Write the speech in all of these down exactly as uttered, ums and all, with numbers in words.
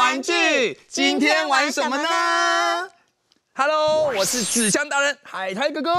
玩具，今天玩什么呢 ？Hello， 我是纸箱达人海苔哥哥。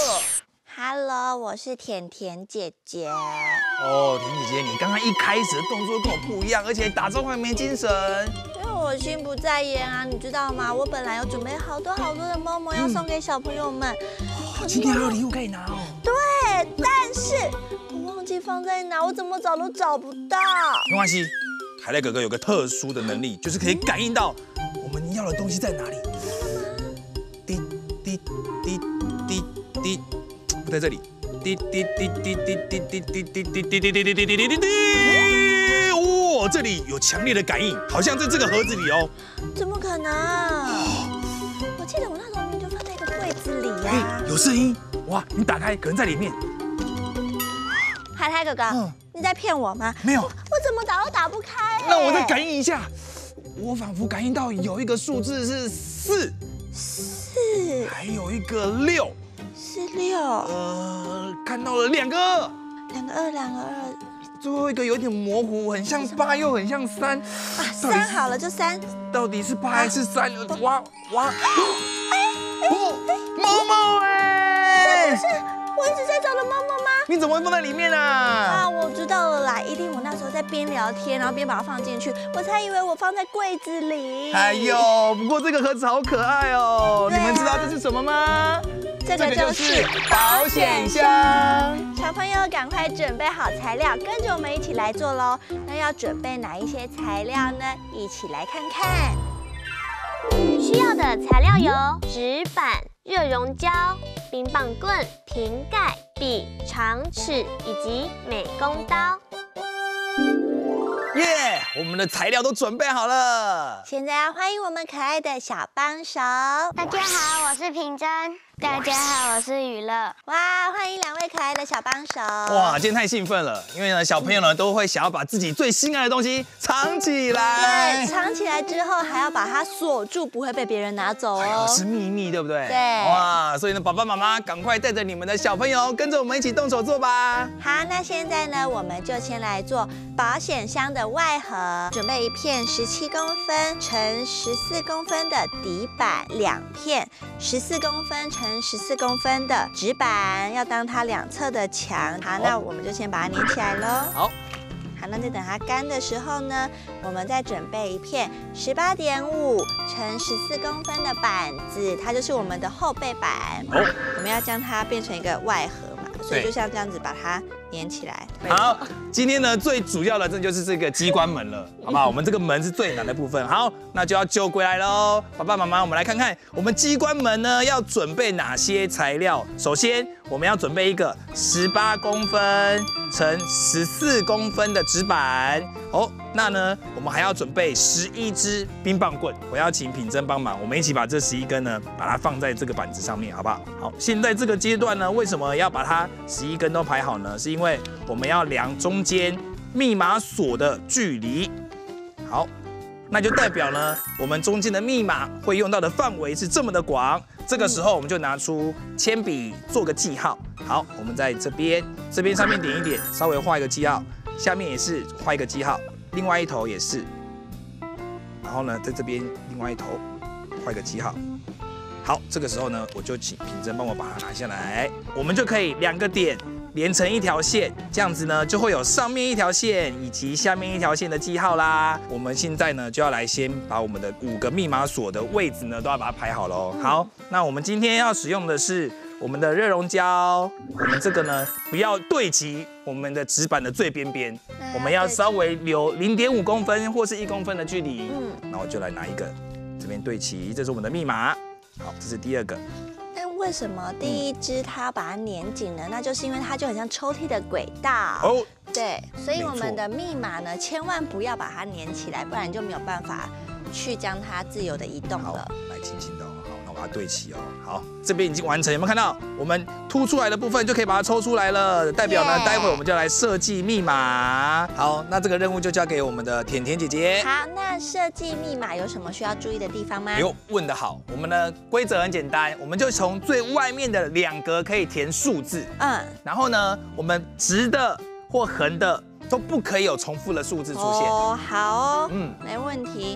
Hello， 我是甜甜姐姐。 哦，甜姐姐，你刚刚一开始的动作跟我不一样，而且打招呼还没精神。 因为我心不在焉啊，你知道吗？我本来有准备好多好多的猫猫要送给小朋友们。 哦，今天还有礼物可以拿哦。 对，但是我忘记放在哪，我怎么找都找不到。 没关系，海苔哥哥有个特殊的能力，就是可以感应到我们要的东西在哪里。滴滴滴滴滴，不在这里。滴滴滴滴滴滴滴滴滴滴滴滴滴滴滴滴滴。哦，这里有强烈的感应，好像在这个盒子里哦。 怎么可能？我记得我那时候明明就放在一个柜子里呀。 有声音，哇！你打开，可能在里面。 海苔哥哥，嗯、你在骗我吗？ 没有， 我怎么打都打不开、欸。 那我再感应一下，我仿佛感应到有一个数字是四， 四， 还有一个六， 是六。 呃，看到了两个二， 两个二，两个二。 最后一个有点模糊，很像八又很像三。 啊，三好了就三。 到底是八还是三？哇哇！哦，猫猫哎！ 这不是我一直在找的猫猫吗？ 你怎么会放在里面啊？ 啊，我知道了啦，一定我那时候在边聊天，然后边把它放进去，我才以为我放在柜子里。 哎呦，不过这个盒子好可爱哦！你们知道这是什么吗？ 这个就是保险箱。小朋友赶快准备好材料，跟着我们一起来做喽。那要准备哪一些材料呢？一起来看看。 需要的材料有纸板、热熔胶、冰棒棍、瓶盖、笔、长尺以及美工刀。 耶！ Yeah, 我们的材料都准备好了。 现在要欢迎我们可爱的小帮手。 大家好，我是平真。大家好，我是雨乐。 哇，欢迎两位可爱的小帮手。 哇，今天太兴奋了，因为呢，小朋友呢都会想要把自己最心爱的东西藏起来。 对，藏起来之后还要把它锁住，不会被别人拿走哦。哎、 是秘密，对不对？ 对。 哇，所以呢，爸爸妈妈赶快带着你们的小朋友，跟着我们一起动手做吧。 好，那现在呢，我们就先来做保险箱的外盒，准备一片十七公分乘十四公分的底板，两片十四公分乘十四公分的纸板，要当它两侧的墙。好，那我们就先把它粘起来喽。 好， 好，那在等它干的时候呢，我们再准备一片十八点五乘十四公分的板子，它就是我们的后背板。 哦， 我们要将它变成一个外盒嘛，所以就像这样子把它粘起来。 好，今天呢最主要的这就是这个机关门了，好不好？我们这个门是最难的部分。好，那就要揪归来喽。爸爸妈妈，我们来看看我们机关门呢要准备哪些材料。首先，我们要准备一个十八公分乘十四公分的纸板。哦，那呢，我们还要准备十一支冰棒棍。我要请品珍帮忙，我们一起把这十一根呢，把它放在这个板子上面，好不好？好，现在这个阶段呢，为什么要把它十一根都排好呢？是因为我们要量中间密码锁的距离。好，那就代表呢，我们中间的密码会用到的范围是这么的广。这个时候我们就拿出铅笔做个记号。好，我们在这边，这边上面点一点，稍微画一个记号，下面也是画一个记号，另外一头也是。然后呢，在这边另外一头画一个记号。好，这个时候呢，我就请品珍帮我把它拿下来，我们就可以两个点连成一条线，这样子呢就会有上面一条线以及下面一条线的记号啦。我们现在呢就要来先把我们的五个密码锁的位置呢都要把它排好喽。好，那我们今天要使用的是我们的热熔胶，我们这个呢不要对齐我们的纸板的最边边，我们要稍微留零点五公分或是一公分的距离。嗯，那我就来拿一个，这边对齐，这是我们的密码。好，这是第二个。 但为什么第一支它要把它粘紧呢？那就是因为它就很像抽屉的轨道。哦，对，所以我们的密码呢，千万不要把它粘起来，不然你就没有办法去将它自由的移动了。 来，轻轻的哦。好，那我把它对齐哦。好，这边已经完成，有没有看到？我们凸出来的部分就可以把它抽出来了，代表呢， yeah. 待会我们就来设计密码。好，那这个任务就交给我们的甜甜姐姐。 好，那设计密码有什么需要注意的地方吗？ 哎呦，问得好。我们的规则很简单，我们就从最外面的两格可以填数字，嗯，然后呢，我们直的或横的都不可以有重复的数字出现。 哦，好哦，嗯，没问题。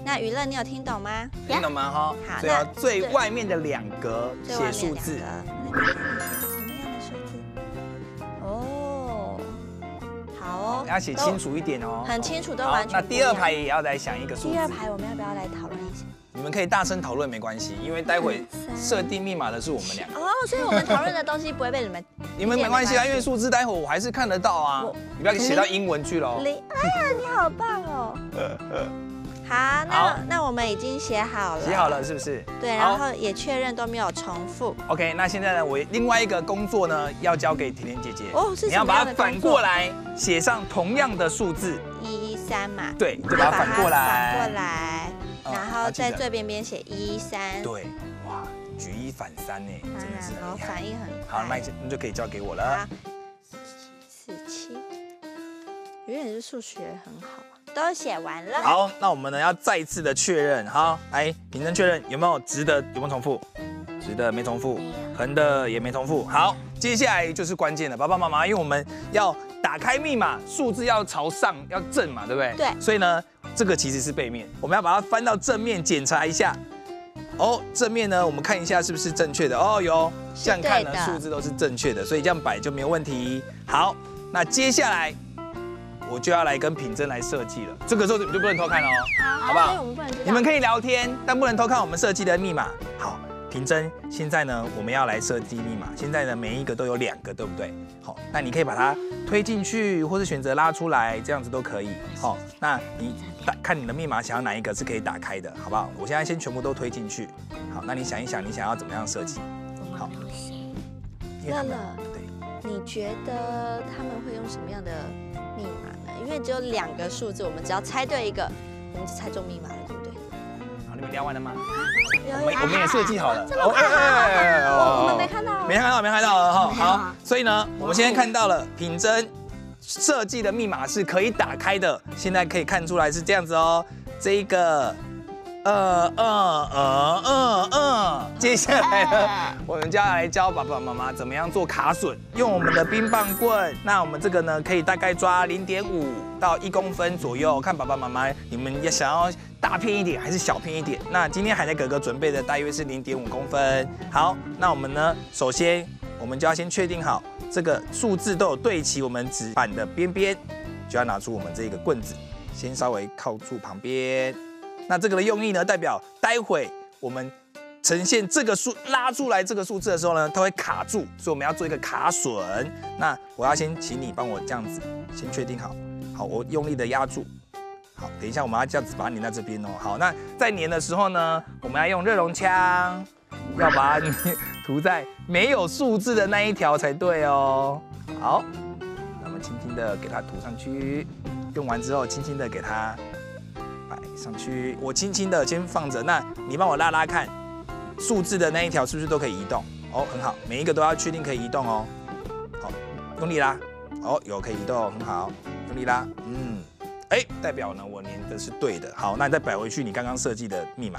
那娱乐你有听懂吗？ 听懂吗？哈， 好， 所以要那最外面的两格写数字。 什么样的数字？哦，好哦， 要写清楚一点哦， 很清楚，都好完全。 那第二排也要来想一个数字。 第二排我们要不要来讨论一下？ 你们可以大声讨论没关系，因为待会设定密码的是我们两个。 哦，所以我们讨论的东西不会被你们。 你们没关系啊，因为数字待会我还是看得到啊。你不要写到英文去喽。 零，哎呀，你好棒哦。好，那那我们已经写好了。 写好了是不是？ 对，然后也确认都没有重复。 OK， 那现在呢，我另外一个工作呢，要交给甜甜姐姐。 哦，是你要把它反过来，写上同样的数字。 一三嘛。 对，就把它反过来。 反过来，然后在最边边写一三。 对，哇，举一反三呢，真的是很厉害。 反应很快。 好，那你就可以交给我了。 四七，有点是数学很好。都写完了。 好，那我们呢要再一次的确认。好，来凭证确认有没有直的，有没有重复？直的没重复，横的也没重复。好，接下来就是关键了，爸爸妈妈，因为我们要打开密码，数字要朝上，要正嘛，对不对？ 对。 所以呢，这个其实是背面，我们要把它翻到正面检查一下。哦，正面呢，我们看一下是不是正确的。哦，有，这样看呢，数字都是正确的，所以这样摆就没有问题。好，那接下来。我就要来跟品珍来设计了，这个时候你们就不能偷看哦，好不好？你们可以聊天，但不能偷看我们设计的密码。好，品珍，现在呢我们要来设计密码，现在呢每一个都有两个，对不对？好，那你可以把它推进去，或是选择拉出来，这样子都可以。好，那你看你的密码想要哪一个是可以打开的，好不好？我现在先全部都推进去。好，那你想一想，你想要怎么样设计？好， 乐乐，对，你觉得他们会用什么样的密码呢？因为只有两个数字，我们只要猜对一个，我们就猜中密码了，对不对？ 好，你们聊完了吗？ 我们我们也设计好了。 这么快啊！我们没看到。 没看到，没看到了哈。好，所以呢，我们现在看到了品珍设计的密码是可以打开的，现在可以看出来是这样子哦。这一个。呃呃呃呃呃，接下来呢，我们就要来教爸爸妈妈怎么样做卡榫，用我们的冰棒棍。那我们这个呢，可以大概抓零点五到一公分左右，看爸爸妈妈你们也想要大片一点还是小片一点。那今天海苔哥哥准备的大约是零点五公分。好，那我们呢，首先我们就要先确定好这个数字都有对齐我们纸板的边边，就要拿出我们这个棍子，先稍微靠住旁边。那这个的用意呢，代表待会我们呈现这个数拉出来这个数字的时候呢，它会卡住，所以我们要做一个卡榫。那我要先请你帮我这样子先确定好，好，我用力的压住。好，等一下我们要这样子把它粘在这边哦。好，那在粘的时候呢，我们要用热熔枪，要把它涂在没有数字的那一条才对哦。好，那么轻轻的给它涂上去，用完之后轻轻的给它。摆上去，我轻轻的先放着。那你帮我拉拉看，数字的那一条是不是都可以移动？哦，很好，每一个都要确定可以移动哦。好，用力拉。哦，有可以移动，很好，用力拉。嗯，哎，代表呢我粘的是对的。好，那你再摆回去你刚刚设计的密码。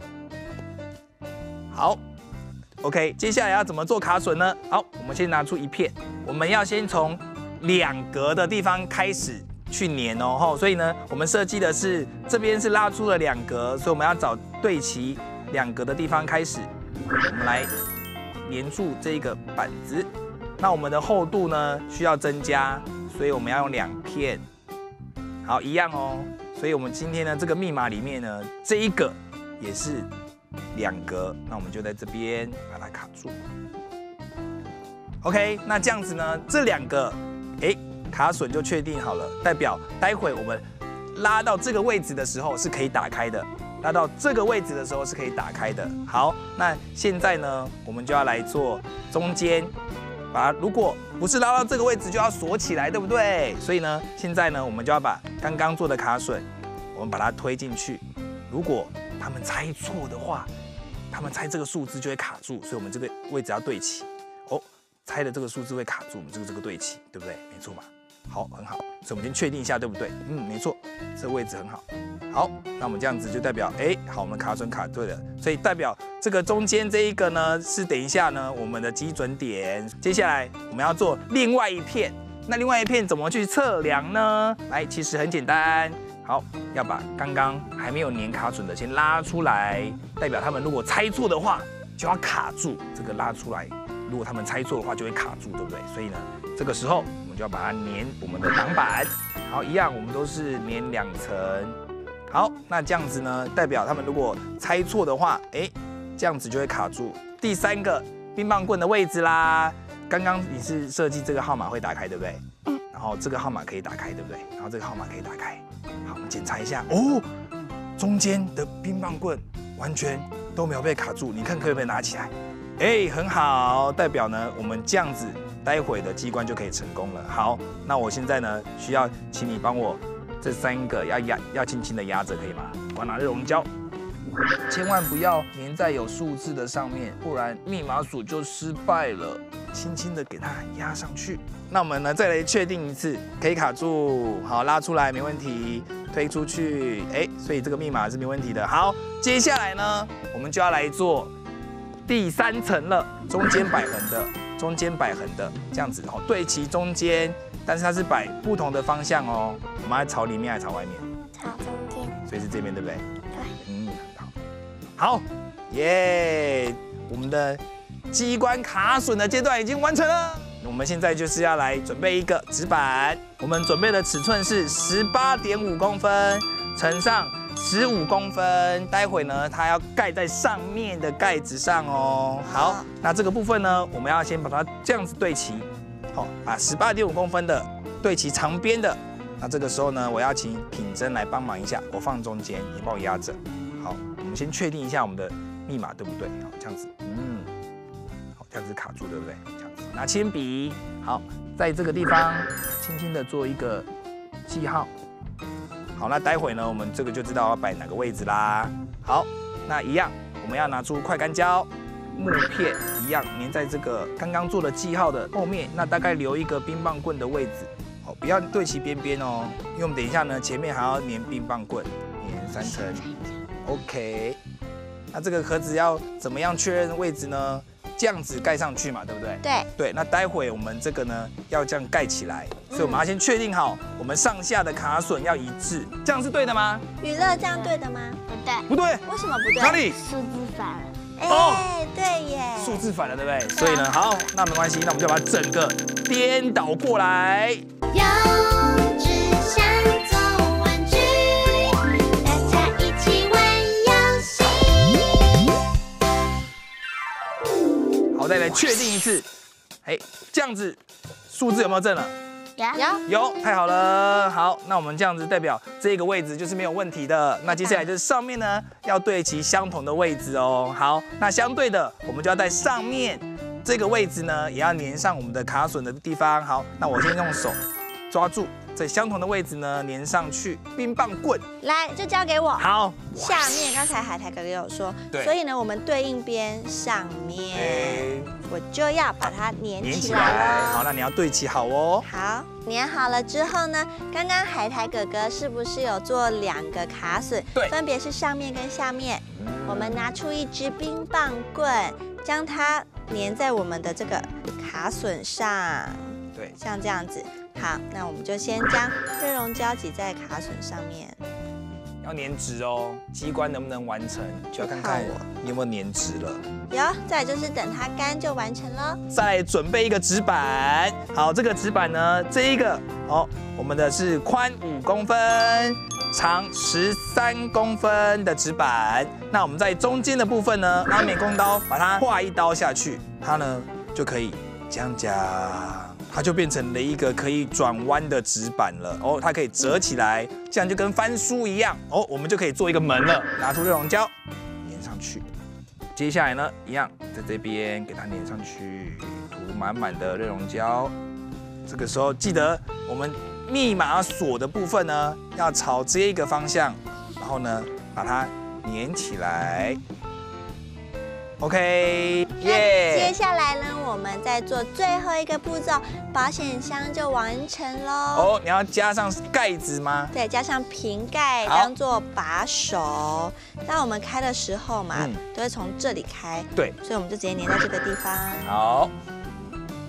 好 ，OK， 接下来要怎么做卡榫呢？好，我们先拿出一片，我们要先从两格的地方开始。去粘哦，所以呢，我们设计的是这边是拉出了两格，所以我们要找对齐两格的地方开始，我们来粘住这个板子。那我们的厚度呢需要增加，所以我们要用两片。好，一样哦。所以我们今天呢这个密码里面呢，这一个也是两格，那我们就在这边把它卡住。OK， 那这样子呢，这两个，哎。卡榫就确定好了，代表待会我们拉到这个位置的时候是可以打开的，拉到这个位置的时候是可以打开的。好，那现在呢，我们就要来做中间，把它如果不是拉到这个位置就要锁起来，对不对？所以呢，现在呢，我们就要把刚刚做的卡榫，我们把它推进去。如果他们猜错的话，他们猜这个数字就会卡住，所以我们这个位置要对齐。哦，猜的这个数字会卡住，我们这个这个对齐，对不对？没错嘛。好，很好，所以我们先确定一下，对不对？嗯，没错，这个位置很好。好，那我们这样子就代表，哎，好，我们卡榫卡对了，所以代表这个中间这一个呢，是等一下呢我们的基准点。接下来我们要做另外一片，那另外一片怎么去测量呢？来，其实很简单， 好，要把刚刚还没有粘卡榫的先拉出来，代表他们如果猜错的话就要卡住。这个拉出来，如果他们猜错的话就会卡住，对不对？所以呢，这个时候我们就要把它粘我们的挡板。好，一样，我们都是粘两层。好，那这样子呢，代表他们如果猜错的话，哎，这样子就会卡住。第三个冰棒棍的位置啦，刚刚你是设计这个号码会打开，对不对？嗯。然后这个号码可以打开，对不对？然后这个号码可以打开。好，我们检查一下哦，中间的冰棒棍完全都没有被卡住，你看可不可以拿起来？哎，很好，代表呢我们这样子待会的机关就可以成功了。好，那我现在呢需要请你帮我这三个要压要轻轻的压着，可以吗？我要拿热熔胶，千万不要粘在有数字的上面，不然密码锁就失败了。轻轻的给它压上去。那我们呢再来确定一次，可以卡住，好，拉出来没问题，推出去，哎，所以这个密码是没问题的。好，接下来呢，我们就要来做第三层了，中间摆横的，中间摆横的，这样子哦，对齐中间，但是它是摆不同的方向哦。我们要朝里面还是朝外面？ 朝中间。 所以是这边，对不对？ 对。 嗯，好，好，耶，我们的机关卡榫的阶段已经完成了。我们现在就是要来准备一个纸板，我们准备的尺寸是十八点五公分乘上十五公分，待会呢它要盖在上面的盖子上哦。好，那这个部分呢，我们要先把它这样子对齐，好，把十八点五公分的对齐长边的。那这个时候呢，我要请品珍来帮忙一下，我放中间，你帮我压着。好，我们先确定一下我们的密码对不对？好，这样子，嗯，好，这样子卡住对不对？这样子，拿铅笔，好，在这个地方轻轻的做一个记号。好，那待会呢，我们这个就知道要摆哪个位置啦。好，那一样，我们要拿出快干胶、木片，一样粘在这个刚刚做的记号的后面，那大概留一个冰棒棍的位置。好，不要对齐边边哦，因为我们等一下呢，前面还要粘冰棒棍，粘三层。OK， 那这个盒子要怎么样确认位置呢？这样子盖上去嘛，对不对？ 对。 对，那待会我们这个呢要这样盖起来，所以我们要先确定好我们上下的卡榫要一致，这样是对的吗？ 娱乐这样对的吗？ 不对。 不对。 为什么不对？ 哪里？ 数字反了。 哎，对耶。 数字反了，对不对？所以呢，好，那没关系，那我们就把整个颠倒过来。 用纸箱做玩具，大家一起玩游戏。 好，再来确定一次。哎，这样子数字有没有正了？ 有。 有，太好了。好，那我们这样子代表这个位置就是没有问题的。那接下来就是上面呢要对齐相同的位置哦。好，那相对的我们就要在上面这个位置呢也要粘上我们的卡榫的地方。好，那我先用手抓住，在相同的位置呢粘上去冰棒棍。 来，就交给我。 好， 下面刚才海苔哥哥有说， 对， 所以呢，我们对应边上面， 欸、 我就要把它粘粘起起来来。 咯。 好，那你要对齐好哦。 好，粘好了之后呢，刚刚海苔哥哥是不是有做两个卡榫？ 对， 分别是上面跟下面。嗯、我们拿出一支冰棒棍，将它粘在我们的这个卡榫上。 对， 像这样子。好，那我们就先将热熔胶挤在卡榫上面。 要粘直哦，机关能不能完成，就要看看你有没有粘直了。 有，再来就是等它干就完成了。 再来准备一个纸板，好，这个纸板呢，这一个哦，我们的是宽五公分、长十三公分的纸板。那我们在中间的部分呢，拿美工刀把它划一刀下去，它呢就可以这样夹。它就变成了一个可以转弯的纸板了哦，它可以折起来，这样就跟翻书一样哦，我们就可以做一个门了。拿出热熔胶，粘上去。接下来呢，一样在这边给它粘上去，涂满满的热熔胶。这个时候记得我们密码锁的部分呢，要朝这一个方向，然后呢把它粘起来。OK， 耶！接下来呢，我们再做最后一个步骤，保险箱就完成喽。 哦，你要加上盖子吗？ 对，加上瓶盖当做把手。当我们开的时候嘛，嗯、都会从这里开。 对， 所以我们就直接粘在这个地方。 好。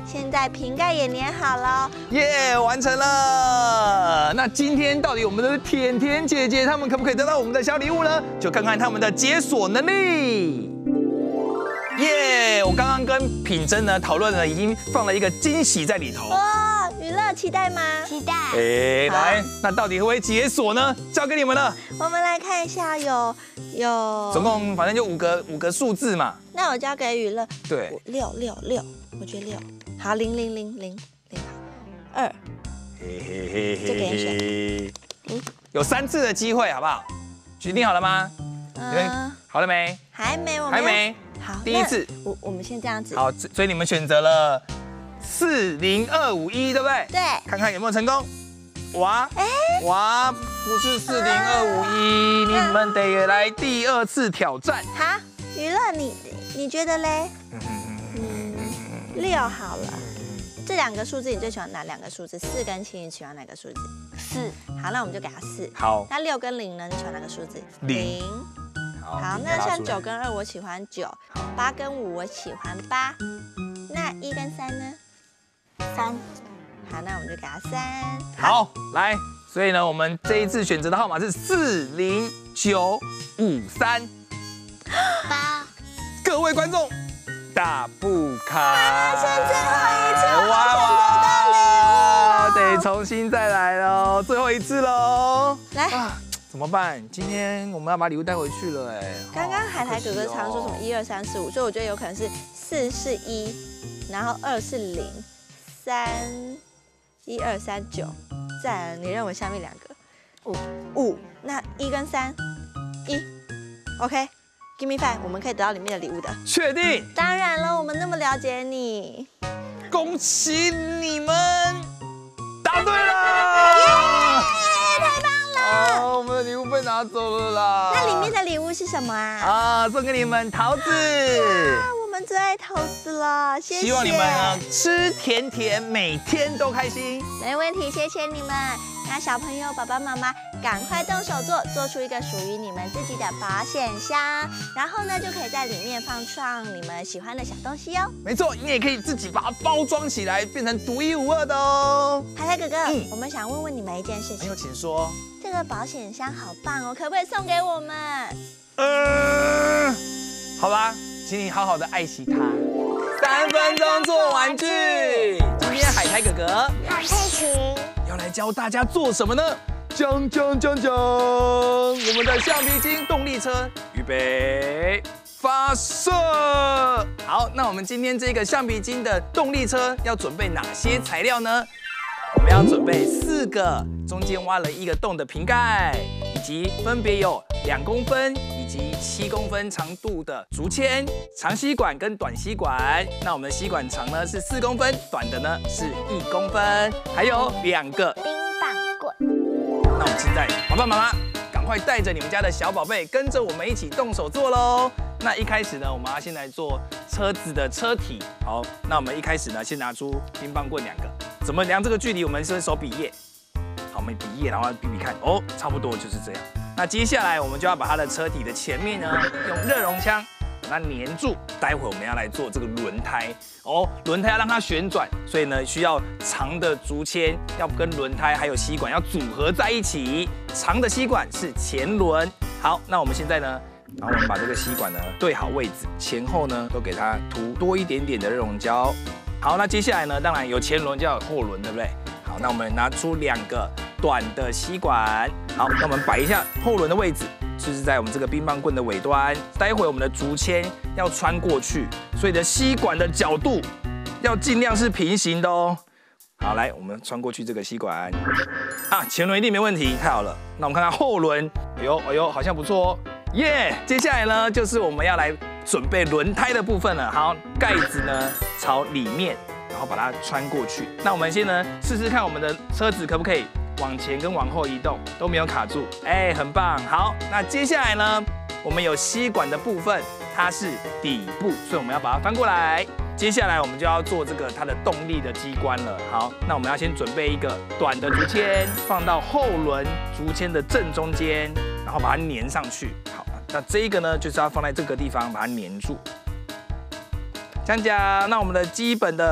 现在瓶盖也粘好了， 耶，完成了。那今天到底我们的甜甜姐姐她们可不可以得到我们的小礼物呢？就看看她们的解锁能力。耶！我刚刚跟品珍呢讨论了，已经放了一个惊喜在里头。 哇，娱乐期待吗？ 期待。 哎，来，那到底会不会解锁呢？交给你们了。 我们来看一下，有有， 总共反正就五个五个数字嘛。 那我交给娱乐。 对， 六六六，我觉得六。好，零零零零零二。 嘿嘿嘿嘿， 这给你选。 嗯，有三次的机会，好不好？决定好了吗？嗯，好了没？ 还没，我们还没。 好， 第一次， 我我们先这样子。 好，所以你们选择了四零二五一，对不对？ 对。 看看有没有成功。哇，哎，哇，不是四零二五一，你们得来第二次挑战。 好，娱乐你你觉得嘞？嗯，六好了。这两个数字你最喜欢哪两个数字？四跟七你喜欢哪个数字？ 四。 好，那我们就给它四。 好。 那六跟零呢？你喜欢哪个数字？ 零。 好，那像九跟二我喜欢九，八跟五我喜欢八，那一跟三呢？ 三。 好，那我们就给它三。 好，来，所以呢，我们这一次选择的号码是四零九五三。 八。 各位观众，大不开。 剩最后一次， 哇哇， 得重新再来喽，最后一次喽。 来。 啊怎么办？今天我们要把礼物带回去了哎。 刚刚海苔哥哥常说什么一二三四五，所以我觉得有可能是四是一，然后二是零，三一二三九，再来你认为下面两个五五，那一跟三一 ，OK，give me five， 我们可以得到里面的礼物的。 确定？ 当然了，我们那么了解你， 恭喜你们答对了！ 太棒了！ 哦，我们的礼物被拿走了啦。 那里面的礼物是什么啊？ 啊，送给你们桃子。 啊，我们最爱桃子了，谢谢。 希望你们呢吃甜甜，每天都开心。 没问题，谢谢你们。那小朋友、爸爸妈妈，赶快动手做，做出一个属于你们自己的保险箱，然后呢，就可以在里面放上你们喜欢的小东西哦。 没错，你也可以自己把它包装起来，变成独一无二的哦。 海苔哥哥， 嗯我们想问问你们一件事情。 朋友，请说。 这个保险箱好棒哦，可不可以送给我们？ 呃，好吧，请你好好的爱惜它。三分钟做玩具。今天海苔哥哥海佩琴要来教大家做什么呢？讲讲讲讲，我们的橡皮筋动力车，预备发射。好，那我们今天这个橡皮筋的动力车要准备哪些材料呢？我们要准备四个中间挖了一个洞的瓶盖，以及分别有两公分以及七公分长度的竹签、长吸管跟短吸管。那我们的吸管长呢是四公分，短的呢是一公分，还有两个冰棒棍。 那我们现在爸爸妈妈赶快带着你们家的小宝贝，跟着我们一起动手做喽。那一开始呢，我们要先来做车子的车体。好，那我们一开始呢，先拿出冰棒棍两个。怎么量这个距离？我们是手比耶。好，我们比耶，然后比比看，哦，差不多就是这样。那接下来我们就要把它的车体的前面呢，用热熔枪把它粘住。待会我们要来做这个轮胎哦，轮胎要让它旋转，所以呢需要长的竹签要跟轮胎还有吸管要组合在一起。长的吸管是前轮。好，那我们现在呢，然后我们把这个吸管呢对好位置，前后呢都给它涂多一点点的热熔胶。好，那接下来呢，当然有前轮就要有后轮，对不对？好，那我们拿出两个短的吸管。好，那我们摆一下后轮的位置，就是在我们这个冰棒棍的尾端。待会我们的竹签要穿过去，所以的吸管的角度要尽量是平行的哦。好，来，我们穿过去这个吸管。啊，前轮一定没问题，太好了。那我们看看后轮，哎呦哎呦，好像不错哦。耶！ Yeah, 接下来呢，就是我们要来准备轮胎的部分了。好，盖子呢朝里面，然后把它穿过去。那我们先呢试试看，我们的车子可不可以往前跟往后移动，都没有卡住。哎，很棒。好，那接下来呢，我们有吸管的部分，它是底部，所以我们要把它翻过来。接下来我们就要做这个它的动力的机关了。好，那我们要先准备一个短的竹签，放到后轮竹签的正中间，然后把它粘上去。好，那这一个呢，就是要放在这个地方把它粘住。讲讲，那我们的基本的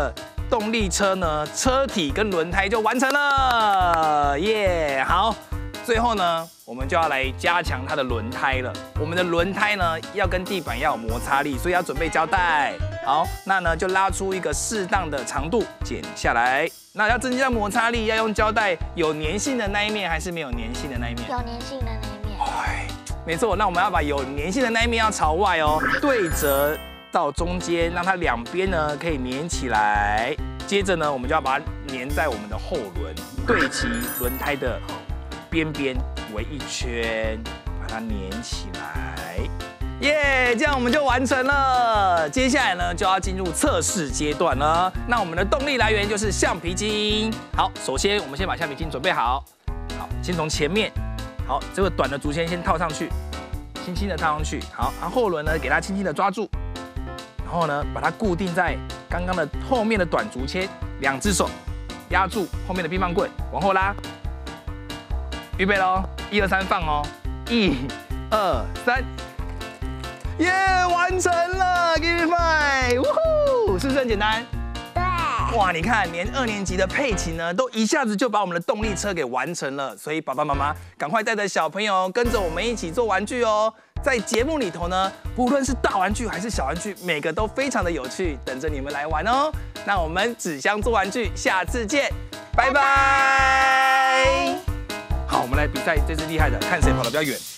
动力车呢，车体跟轮胎就完成了，耶！好，最后呢，我们就要来加强它的轮胎了。我们的轮胎呢，要跟地板要有摩擦力，所以要准备胶带。好，那呢就拉出一个适当的长度，剪下来。那要增加摩擦力，要用胶带有粘性的那一面，还是没有粘性的那一面？ 有粘性的那一面。 哎，没错。那我们要把有粘性的那一面要朝外哦，对折到中间，让它两边呢可以粘起来。接着呢，我们就要把它粘在我们的后轮，对齐轮胎的边边围一圈，把它粘起来。耶， yeah, 这样我们就完成了。接下来呢，就要进入测试阶段了。那我们的动力来源就是橡皮筋。好，首先我们先把橡皮筋准备好。好，先从前面，好，这个短的竹签先套上去，轻轻的套上去。好，然后后轮呢，给它轻轻的抓住，然后呢，把它固定在刚刚的后面的短竹签，两只手压住后面的冰棒棍，往后拉。预备喽，一二三，放哦，一、二、三。耶， yeah, 完成了 ，Give me five， 呜呼，是不是很简单？ 对。 哇，你看，连二年级的佩琴呢，都一下子就把我们的动力车给完成了。所以爸爸妈妈赶快带着小朋友跟着我们一起做玩具哦。在节目里头呢，不论是大玩具还是小玩具，每个都非常的有趣，等着你们来玩哦。那我们纸箱做玩具，下次见，拜拜。好，我们来比赛这只厉害的，看谁跑得比较远。